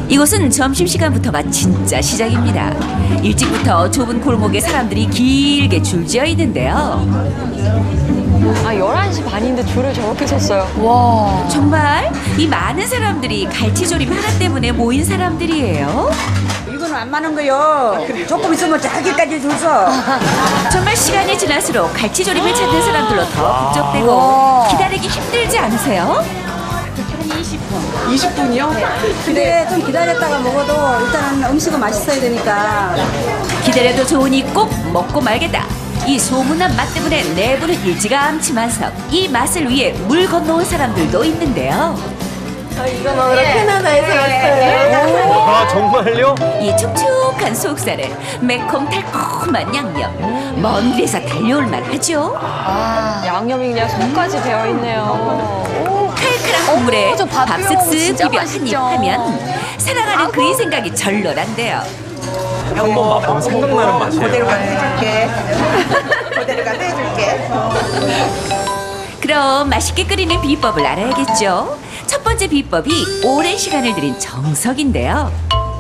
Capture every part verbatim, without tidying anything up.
이곳은 점심시간부터가 진짜 시작입니다. 일찍부터 좁은 골목에 사람들이 길게 줄지어 있는데요. 아, 열한 시 반인데 줄을 저렇게 섰어요. 와. 정말 이 많은 사람들이 갈치조림 하나 때문에 모인 사람들이에요. 이거는 안 많은 거요. 조금 있으면 저기까지 줄 서. 정말 시간이 지날수록 갈치조림을 찾는 사람들로 더 북적대고 기다리기 힘들지 않으세요? 이십 분이요? 근데 좀 기다렸다가 먹어도 일단은 음식은 맛있어야 되니까. 기다려도 좋으니 꼭 먹고 말겠다. 이 소문난 맛 때문에 내부는 일찌감치만서 이 맛을 위해 물 건너온 사람들도 있는데요. 이거 먹으러 캐나다에서 왔어요. 아, 정말요? 이 촉촉한 속살에 매콤 달콤한 양념, 먼 길에서 달려올 만하죠. 아, 양념이 그냥 손까지 배어 있네요. 칼칼한 국물에 저 밥 밥 비벼 먹으면 쓱쓱 진짜 비벼 한 입 맛있죠. 하면 사랑하는 그의 생각이 절로란데요. 한 번 맛보면 생각나는 맛이에요. 그대로 가서 해줄게. 그대로 가서 해줄게. 그럼 맛있게 끓이는 비법을 알아야겠죠. 첫 번째 비법이 오랜 시간을 들인 정석인데요.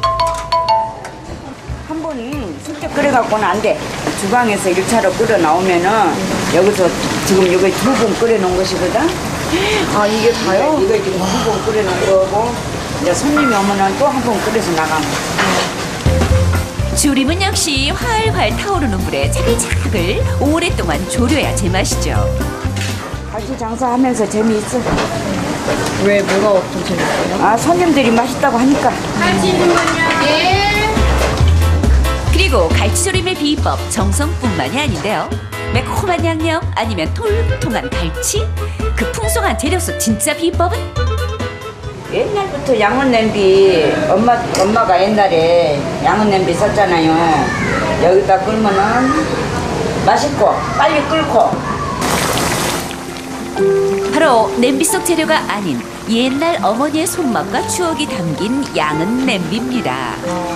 한 번은 슬쩍 끓여갖고는 안 돼. 주방에서 일 차로 끓여 나오면은 여기서 지금 여기 두 번 끓여 놓은 것이거든. 아, 이게 다요? 이거 지금 두 번 끓여 놓은 거고 이제 손님이 오면은 또 한 번 끓여서 나가는 거야. 조림은 역시 활활 타오르는 물에 차글차글 오랫동안 졸여야 제맛이죠. 갈치 장사하면서 재미있어. 왜, 뭐가 좀 재밌어요? 아, 손님들이 맛있다고 하니까. 그리고 갈치조림의 비법 정성뿐만이 아닌데요. 매콤한 양념 아니면 통통한 갈치? 그 풍성한 재료수 진짜 비법은? 옛날부터 양은 냄비 엄마 엄마가 옛날에 양은 냄비 썼잖아요. 여기다 끓으면은 맛있고 빨리 끓고. 바로 냄비 속 재료가 아닌 옛날 어머니의 손맛과 추억이 담긴 양은 냄비입니다.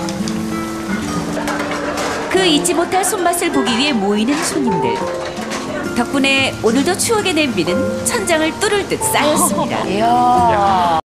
그 잊지 못할 손맛을 보기 위해 모이는 손님들. 덕분에 오늘도 추억의 냄비는 천장을 뚫을 듯 쌓였습니다. 이야.